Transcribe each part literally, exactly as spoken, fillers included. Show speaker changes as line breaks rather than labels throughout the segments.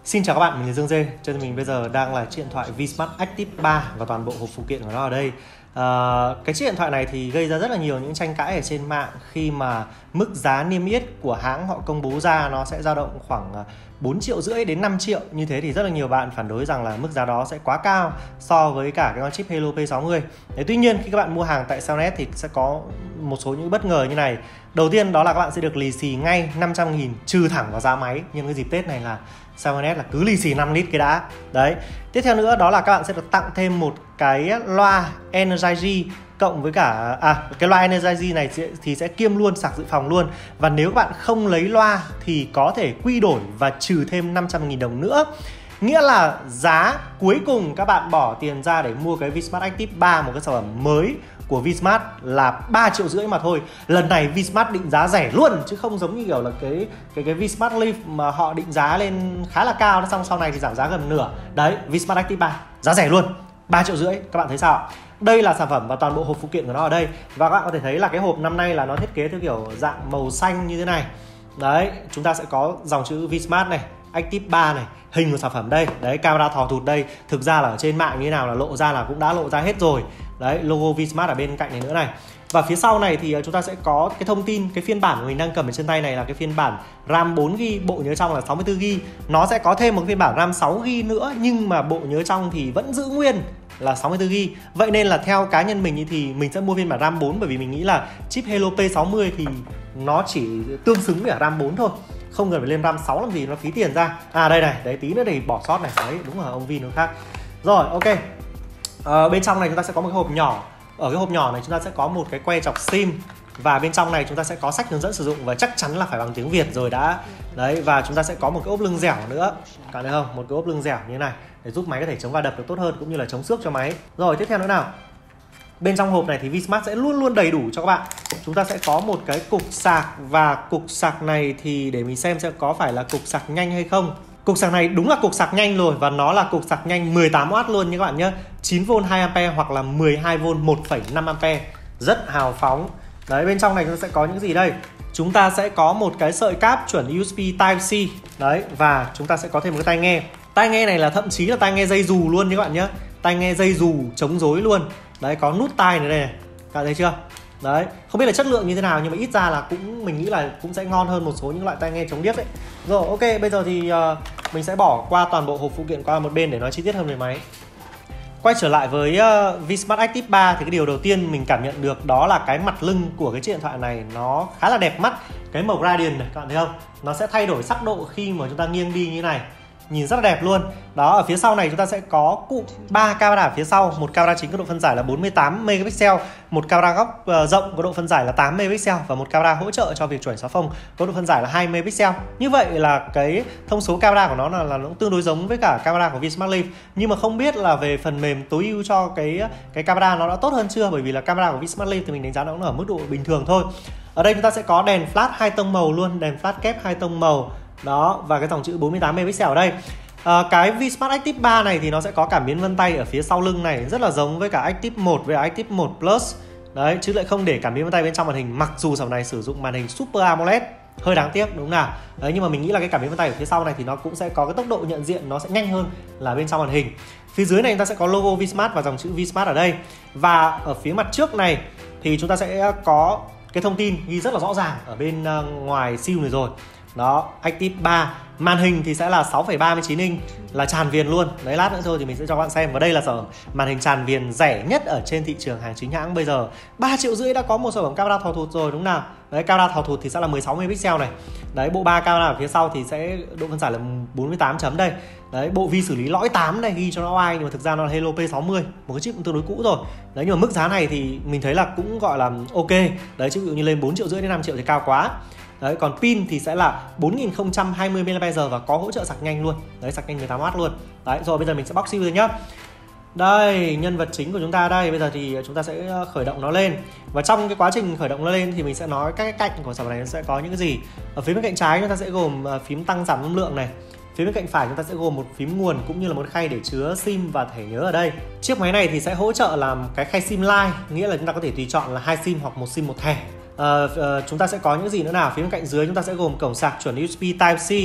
Xin chào các bạn, mình là Dương Dê. Trên mình bây giờ đang là chiếc điện thoại Vsmart Active ba và toàn bộ hộp phụ kiện của nó ở đây. À, cái chiếc điện thoại này thì gây ra rất là nhiều những tranh cãi ở trên mạng khi mà mức giá niêm yết của hãng họ công bố ra nó sẽ dao động khoảng bốn triệu rưỡi đến năm triệu. Như thế thì rất là nhiều bạn phản đối rằng là mức giá đó sẽ quá cao so với cả cái con chip Helio P sáu mươi. Đấy, tuy nhiên khi các bạn mua hàng tại Cellnet thì sẽ có một số những bất ngờ như này. Đầu tiên đó là các bạn sẽ được lì xì ngay năm trăm nghìn trừ thẳng vào giá máy. Nhưng cái dịp Tết này là Cellnet là cứ lì xì năm lít cái đã. Đấy. Tiếp theo nữa đó là các bạn sẽ được tặng thêm một cái loa Energize cộng với cả à cái loa Energize này thì sẽ kiêm luôn sạc dự phòng luôn. Và nếu các bạn không lấy loa thì có thể quy đổi và trừ thêm năm trăm nghìn đồng nữa. Nghĩa là giá cuối cùng các bạn bỏ tiền ra để mua cái Vsmart Active ba, một cái sản phẩm mới của Vsmart là ba triệu rưỡi mà thôi. Lần này Vsmart định giá rẻ luôn chứ không giống như kiểu là cái cái cái Vsmart Leaf mà họ định giá lên khá là cao, xong sau này thì giảm giá gần nửa. Đấy, Vsmart Active ba giá rẻ luôn, ba triệu rưỡi. Các bạn thấy sao? Đây là sản phẩm và toàn bộ hộp phụ kiện của nó ở đây. Và các bạn có thể thấy là cái hộp năm nay là nó thiết kế theo kiểu dạng màu xanh như thế này. Đấy, chúng ta sẽ có dòng chữ Vsmart này, Active ba này, hình của sản phẩm đây. Đấy, camera thò thụt đây. Thực ra là ở trên mạng như thế nào là lộ ra là cũng đã lộ ra hết rồi. Đấy, logo Vsmart ở bên cạnh này nữa này. Và phía sau này thì chúng ta sẽ có cái thông tin, cái phiên bản của mình đang cầm ở trên tay này là cái phiên bản RAM bốn gi ga bai, bộ nhớ trong là sáu mươi tư gi ga bai. Nó sẽ có thêm một phiên bản RAM sáu gi ga bai nữa nhưng mà bộ nhớ trong thì vẫn giữ nguyên là sáu mươi tư gi ga bai. Vậy nên là theo cá nhân mình thì mình sẽ mua phiên bản RAM bốn, bởi vì mình nghĩ là chip Helio P sáu mươi thì nó chỉ tương xứng với cả RAM bốn thôi, không cần phải lên RAM sáu làm gì, nó phí tiền ra. À đây này, đấy tí nữa thì bỏ sót này. Đấy, đúng là ông Vin nó khác. Rồi, ok. À, bên trong này chúng ta sẽ có một cái hộp nhỏ. Ở cái hộp nhỏ này chúng ta sẽ có một cái que chọc sim. Và bên trong này chúng ta sẽ có sách hướng dẫn sử dụng và chắc chắn là phải bằng tiếng Việt rồi đã. Đấy, và chúng ta sẽ có một cái ốp lưng dẻo nữa. Các bạn thấy không? Một cái ốp lưng dẻo như thế này để giúp máy có thể chống va đập được tốt hơn cũng như là chống xước cho máy. Rồi, tiếp theo nữa nào. Bên trong hộp này thì Vsmart sẽ luôn luôn đầy đủ cho các bạn. Chúng ta sẽ có một cái cục sạc, và cục sạc này thì để mình xem sẽ có phải là cục sạc nhanh hay không. Cục sạc này đúng là cục sạc nhanh rồi, và nó là cục sạc nhanh mười tám oát luôn nha các bạn nhé. chín vôn hai am pe hoặc là mười hai vôn một phẩy năm am pe. Rất hào phóng. Đấy, bên trong này chúng ta sẽ có những gì đây? Chúng ta sẽ có một cái sợi cáp chuẩn u ét bê Type-C. Đấy, và chúng ta sẽ có thêm một cái tai nghe. Tai nghe này là thậm chí là tai nghe dây dù luôn nha các bạn nhé. Tai nghe dây dù chống rối luôn. Đấy, có nút tai này đây này. Các bạn thấy chưa? Đấy, không biết là chất lượng như thế nào nhưng mà ít ra là cũng mình nghĩ là cũng sẽ ngon hơn một số những loại tai nghe chống điếc đấy. Rồi, ok, bây giờ thì uh, mình sẽ bỏ qua toàn bộ hộp phụ kiện qua một bên để nói chi tiết hơn về máy. Quay trở lại với uh, Vsmart Active ba thì cái điều đầu tiên mình cảm nhận được đó là cái mặt lưng của cái chiếc điện thoại này nó khá là đẹp mắt. Cái màu gradient này, các bạn thấy không? Nó sẽ thay đổi sắc độ khi mà chúng ta nghiêng đi như thế này. Nhìn rất là đẹp luôn. Đó, ở phía sau này chúng ta sẽ có cụm ba camera ở phía sau. Một camera chính có độ phân giải là bốn mươi tám megapixel, một camera góc uh, rộng có độ phân giải là tám megapixel, và một camera hỗ trợ cho việc chuẩn xóa phông có độ phân giải là hai megapixel. Như vậy là cái thông số camera của nó là, là nó tương đối giống với cả camera của Vsmart Leaf. Nhưng mà không biết là về phần mềm tối ưu cho cái cái camera nó đã tốt hơn chưa, bởi vì là camera của Vsmart Leaf thì mình đánh giá nó cũng ở mức độ bình thường thôi. Ở đây chúng ta sẽ có đèn flash hai tông màu luôn, đèn flash kép hai tông màu. Đó, và cái dòng chữ bốn mươi tám megapixel ở đây. À, cái Vsmart Active ba này thì nó sẽ có cảm biến vân tay ở phía sau lưng này, rất là giống với cả Active một với Active một Plus. Đấy, chứ lại không để cảm biến vân tay bên trong màn hình, mặc dù sản phẩm này sử dụng màn hình Super AMOLED. Hơi đáng tiếc đúng không nào? Đấy, nhưng mà mình nghĩ là cái cảm biến vân tay ở phía sau này thì nó cũng sẽ có cái tốc độ nhận diện nó sẽ nhanh hơn là bên trong màn hình. Phía dưới này chúng ta sẽ có logo Vsmart và dòng chữ Vsmart ở đây. Và ở phía mặt trước này thì chúng ta sẽ có cái thông tin ghi rất là rõ ràng ở bên ngoài siêu này rồi. Đó, Active ba. Màn hình thì sẽ là sáu phẩy ba mươi chín inch, là tràn viền luôn. Đấy, lát nữa thôi thì mình sẽ cho các bạn xem. Và đây là sản phẩm màn hình tràn viền rẻ nhất ở trên thị trường hàng chính hãng bây giờ. Ba triệu rưỡi đã có một sản phẩm camera thò thụt rồi đúng nào? Đấy, camera thò thụt thì sẽ là mười sáu megapixel này. Đấy, bộ ba camera ở phía sau thì sẽ độ phân giải là bốn mươi tám chấm đây. Đấy, bộ vi xử lý lõi tám này ghi cho nó oai, nhưng mà thực ra nó là Helio P sáu mươi, một cái chip cũng tương đối cũ rồi. Đấy, nhưng mà mức giá này thì mình thấy là cũng gọi là ok. Đấy, chứ ví dụ như lên bốn triệu rưỡi đến năm triệu thì cao quá. Đấy, còn pin thì sẽ là bốn nghìn không trăm hai mươi mi-li-am-pe-giờ và có hỗ trợ sạc nhanh luôn. Đấy, sạc nhanh mười tám oát luôn. Đấy, rồi bây giờ mình sẽ bóc siêu rồi nhá. Đây, nhân vật chính của chúng ta đây. Bây giờ thì chúng ta sẽ khởi động nó lên. Và trong cái quá trình khởi động nó lên thì mình sẽ nói các cái cạnh của sản phẩm này nó sẽ có những cái gì. Ở phía bên cạnh trái chúng ta sẽ gồm phím tăng giảm âm lượng này. Phía bên cạnh phải chúng ta sẽ gồm một phím nguồn cũng như là một khay để chứa sim và thẻ nhớ ở đây. Chiếc máy này thì sẽ hỗ trợ làm cái khay sim line, nghĩa là chúng ta có thể tùy chọn là hai sim hoặc một sim một thẻ. Uh, uh, chúng ta sẽ có những gì nữa nào? Phía bên cạnh dưới chúng ta sẽ gồm cổng sạc chuẩn u ét bê Type-C,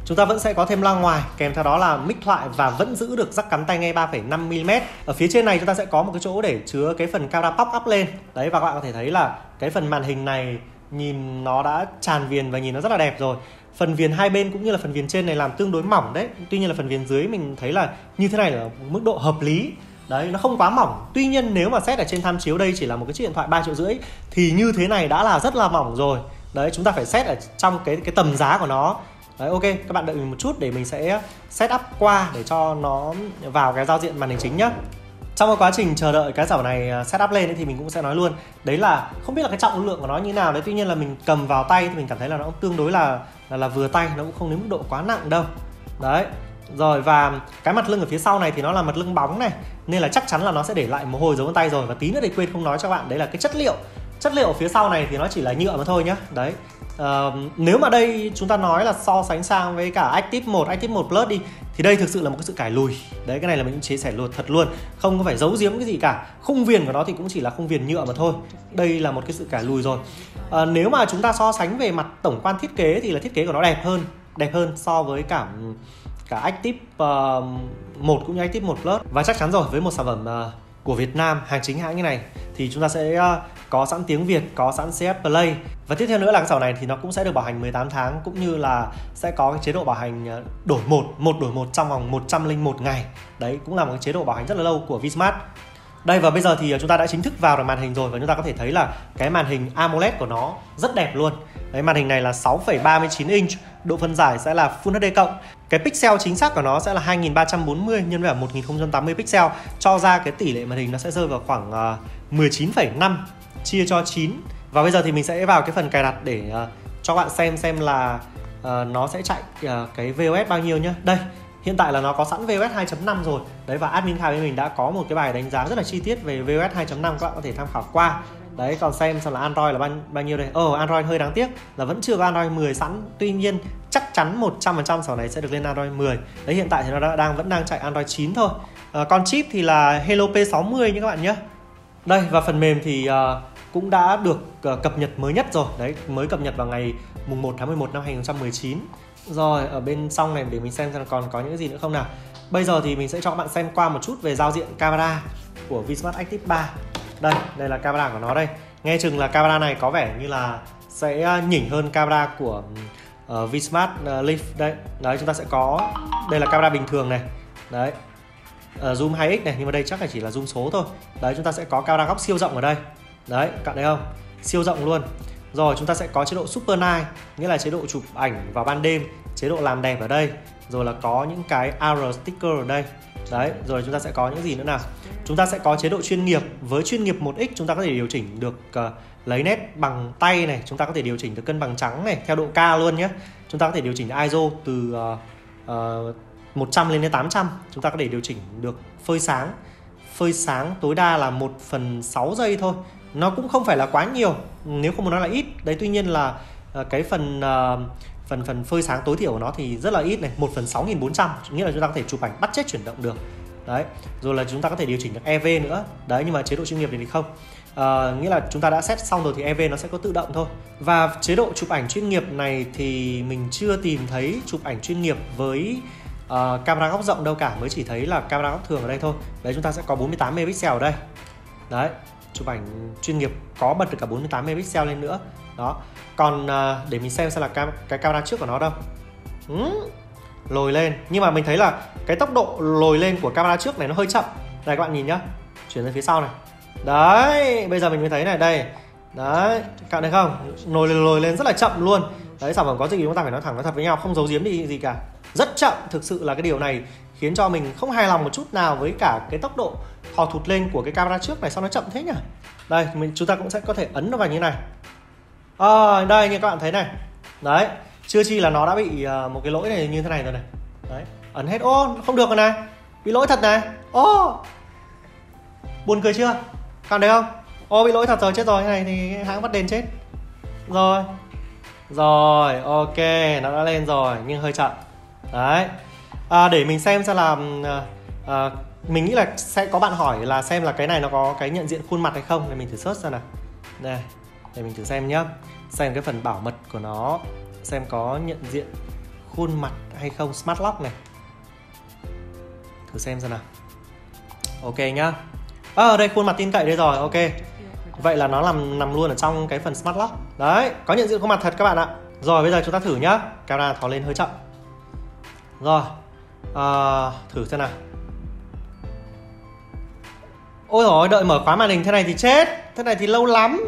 chúng ta vẫn sẽ có thêm loa ngoài, kèm theo đó là mic thoại và vẫn giữ được jack cắm tai nghe ba phẩy năm mi li mét. Ở phía trên này chúng ta sẽ có một cái chỗ để chứa cái phần camera pop up lên. Đấy, và các bạn có thể thấy là cái phần màn hình này nhìn nó đã tràn viền và nhìn nó rất là đẹp rồi. Phần viền hai bên cũng như là phần viền trên này làm tương đối mỏng đấy. Tuy nhiên là phần viền dưới mình thấy là như thế này là mức độ hợp lý. Đấy, nó không quá mỏng. Tuy nhiên nếu mà xét ở trên tham chiếu đây chỉ là một cái chiếc điện thoại ba triệu rưỡi thì như thế này đã là rất là mỏng rồi. Đấy, chúng ta phải xét ở trong cái cái tầm giá của nó. Đấy, ok, các bạn đợi mình một chút để mình sẽ set up qua để cho nó vào cái giao diện màn hình chính nhá. Trong cái quá trình chờ đợi cái dảo này set up lên ấy, thì mình cũng sẽ nói luôn. Đấy là không biết là cái trọng lượng của nó như thế nào đấy. Tuy nhiên là mình cầm vào tay thì mình cảm thấy là nó cũng tương đối là, là, là vừa tay. Nó cũng không đến mức độ quá nặng đâu. Đấy. Rồi, và cái mặt lưng ở phía sau này thì nó là mặt lưng bóng này, nên là chắc chắn là nó sẽ để lại mồ hôi dấu vân tay rồi. Và tí nữa thì quên không nói cho các bạn, đấy là cái chất liệu. Chất liệu ở phía sau này thì nó chỉ là nhựa mà thôi nhá. Đấy. Uh, nếu mà đây chúng ta nói là so sánh sang với cả Active một, Active một Plus đi thì đây thực sự là một cái sự cải lùi. Đấy, cái này là mình cũng chia sẻ luôn thật luôn, không có phải giấu giếm cái gì cả. Khung viền của nó thì cũng chỉ là khung viền nhựa mà thôi. Đây là một cái sự cải lùi rồi. Uh, nếu mà chúng ta so sánh về mặt tổng quan thiết kế thì là thiết kế của nó đẹp hơn, đẹp hơn so với cả cả Active uh, một cũng như Active một Plus. Và chắc chắn rồi, với một sản phẩm uh, của Việt Nam, hàng chính hãng như này thì chúng ta sẽ uh, có sẵn tiếng Việt, có sẵn xê ép Play. Và tiếp theo nữa là cái dảo này thì nó cũng sẽ được bảo hành mười tám tháng, cũng như là sẽ có cái chế độ bảo hành đổi một, một đổi một trong vòng một trăm lẻ một ngày. Đấy cũng là một cái chế độ bảo hành rất là lâu của Vsmart. Đây, và bây giờ thì chúng ta đã chính thức vào được màn hình rồi, và chúng ta có thể thấy là cái màn hình AMOLED của nó rất đẹp luôn. Đấy, màn hình này là sáu phẩy ba mươi chín inch, độ phân giải sẽ là Full ếch đê cộng. Cái pixel chính xác của nó sẽ là hai nghìn ba trăm bốn mươi nhân với một nghìn không trăm tám mươi pixel, cho ra cái tỷ lệ màn hình nó sẽ rơi vào khoảng uh, mười chín phẩy năm chia cho chín. Và bây giờ thì mình sẽ vào cái phần cài đặt để uh, cho bạn xem xem là uh, nó sẽ chạy uh, cái vê o ét bao nhiêu nhá. Đây, hiện tại là nó có sẵn vê o ét hai chấm năm rồi. Đấy, và admin Khai với mình đã có một cái bài đánh giá rất là chi tiết về vê o ét hai chấm năm, các bạn có thể tham khảo qua. Đấy, còn xem xem là Android là bao, bao nhiêu đây. Ờ, oh, Android hơi đáng tiếc là vẫn chưa có Android mười sẵn. Tuy nhiên chắc chắn một trăm phần trăm sau này sẽ được lên Android mười. Đấy, hiện tại thì nó đang vẫn đang chạy Android chín thôi. À, con chip thì là Hello P sáu mươi nha các bạn nhé. Đây, và phần mềm thì uh, cũng đã được uh, cập nhật mới nhất rồi. Đấy, mới cập nhật vào ngày mùng một tháng mười một năm hai nghìn không trăm mười chín. Rồi, ở bên trong này để mình xem xem còn có những cái gì nữa không nào. Bây giờ thì mình sẽ cho các bạn xem qua một chút về giao diện camera của Vsmart Active ba. Đây, đây là camera của nó đây. Nghe chừng là camera này có vẻ như là sẽ nhỉnh hơn camera của uh, Vsmart uh, Leaf đây. Đấy, chúng ta sẽ có, đây là camera bình thường này. Đấy, uh, zoom hai x này, nhưng mà đây chắc là chỉ là zoom số thôi. Đấy, chúng ta sẽ có camera góc siêu rộng ở đây. Đấy, các bạn thấy không? Siêu rộng luôn. Rồi, chúng ta sẽ có chế độ Super Night, nghĩa là chế độ chụp ảnh vào ban đêm, chế độ làm đẹp ở đây. Rồi là có những cái a rờ sticker ở đây. Đấy, rồi chúng ta sẽ có những gì nữa nào? Chúng ta sẽ có chế độ chuyên nghiệp. Với chuyên nghiệp một x chúng ta có thể điều chỉnh được uh, lấy nét bằng tay này, chúng ta có thể điều chỉnh được cân bằng trắng này, theo độ cao luôn nhé. Chúng ta có thể điều chỉnh i ét o từ uh, uh, một trăm lên đến tám trăm. Chúng ta có thể điều chỉnh được phơi sáng. Phơi sáng tối đa là một phần sáu giây thôi. Nó cũng không phải là quá nhiều, nếu không muốn nói là ít. Đấy, tuy nhiên là uh, cái phần uh, phần phần phơi sáng tối thiểu của nó thì rất là ít này, một phần sáu nghìn bốn trăm, nghĩa là chúng ta có thể chụp ảnh bắt chết chuyển động được. Đấy, rồi là chúng ta có thể điều chỉnh được e vê nữa. Đấy, nhưng mà chế độ chuyên nghiệp này thì không. À, nghĩa là chúng ta đã set xong rồi thì e vê nó sẽ có tự động thôi. Và chế độ chụp ảnh chuyên nghiệp này thì mình chưa tìm thấy chụp ảnh chuyên nghiệp với uh, camera góc rộng đâu cả, mới chỉ thấy là camera góc thường ở đây thôi. Đấy, chúng ta sẽ có bốn mươi tám megapixel ở đây. Đấy, chụp ảnh chuyên nghiệp có bật được cả bốn mươi tám megapixel lên nữa. Đó. Còn uh, để mình xem xem là cam cái camera trước của nó đâu. Ừ, lồi lên. Nhưng mà mình thấy là cái tốc độ lồi lên của camera trước này nó hơi chậm. Đây các bạn nhìn nhá. Chuyển ra phía sau này. Đấy, bây giờ mình mới thấy này, đây. Đấy, các bạn thấy không? Lồi lồi lên rất là chậm luôn. Đấy, sản phẩm có gì chúng ta phải nói thẳng nói thật với nhau, không giấu giếm đi gì cả. Rất chậm, thực sự là cái điều này khiến cho mình không hài lòng một chút nào với cả cái tốc độ thò thụt lên của cái camera trước này, sao nó chậm thế nhỉ? Đây, mình chúng ta cũng sẽ có thể ấn nó vào như này. À, đây như các bạn thấy này. Đấy, chưa chi là nó đã bị uh, một cái lỗi này như thế này rồi này. Đấy, ấn hết. Ô, không được rồi này. Bị lỗi thật này. Ô, buồn cười chưa? Các bạn thấy không? Ô, bị lỗi thật rồi, chết rồi. Cái này thì hãng bắt đền chết. Rồi. Rồi, ok, nó đã lên rồi, nhưng hơi chậm. Đấy, à, để mình xem xem là uh, uh, mình nghĩ là sẽ có bạn hỏi là xem là cái này nó có cái nhận diện khuôn mặt hay không. Để mình thử search ra nào. Đây, để mình thử xem nhá. Xem cái phần bảo mật của nó, xem có nhận diện khuôn mặt hay không, Smart Lock này. Thử xem xem nào. Ok nhá. À, ở đây khuôn mặt tin cậy đây rồi, ok. Vậy là nó nằm nằm luôn ở trong cái phần Smart Lock. Đấy, có nhận diện khuôn mặt thật các bạn ạ. Rồi bây giờ chúng ta thử nhá. Camera thò lên hơi chậm. Rồi à, thử xem nào. Ôi dồi, đợi mở khóa màn hình thế này thì chết. Thế này thì lâu lắm.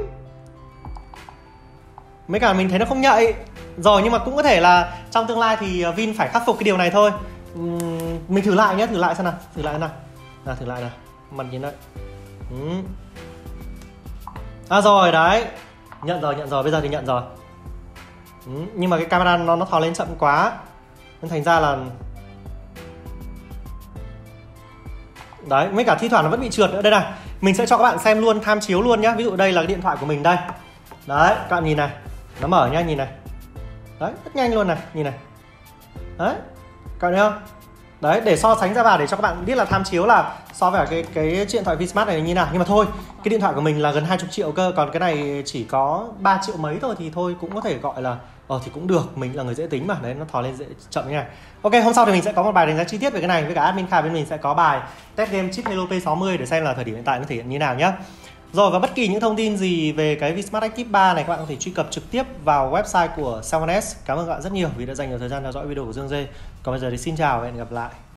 Mấy cả mình thấy nó không nhạy. Rồi nhưng mà cũng có thể là trong tương lai thì Vin phải khắc phục cái điều này thôi. uhm, Mình thử lại nhé, thử lại xem nào. Thử lại nào. Nào thử lại nào. Mặt nhìn lại. uhm. À rồi đấy. Nhận rồi, nhận rồi, bây giờ thì nhận rồi. uhm, Nhưng mà cái camera nó, nó thò lên chậm quá, nên thành ra là đấy, mấy cả thi thoảng nó vẫn bị trượt nữa. Đây này, mình sẽ cho các bạn xem luôn, tham chiếu luôn nhá. Ví dụ đây là cái điện thoại của mình đây. Đấy, các bạn nhìn này. Nó mở nhá, nhìn này. Đấy, rất nhanh luôn này, nhìn này. Đấy, các bạn thấy không? Đấy, để so sánh ra vào để cho các bạn biết là tham chiếu là so với cái cái điện thoại Vsmart này như nào. Nhưng mà thôi, cái điện thoại của mình là gần hai mươi triệu cơ, còn cái này chỉ có ba triệu mấy thôi thì thôi cũng có thể gọi là ờ thì cũng được, mình là người dễ tính mà. Đấy, nó thò lên dễ chậm như này. Ok, hôm sau thì mình sẽ có một bài đánh giá chi tiết về cái này, với cả admin Kha bên mình sẽ có bài test game chip Hello P sáu mươi để xem là thời điểm hiện tại nó thể hiện như nào nhá. Rồi, và bất kỳ những thông tin gì về cái Vsmart Active ba này các bạn có thể truy cập trực tiếp vào website của Cellone S. Cảm ơn các bạn rất nhiều vì đã dành nhiều thời gian theo dõi video của Dương Dê. Còn bây giờ thì xin chào và hẹn gặp lại.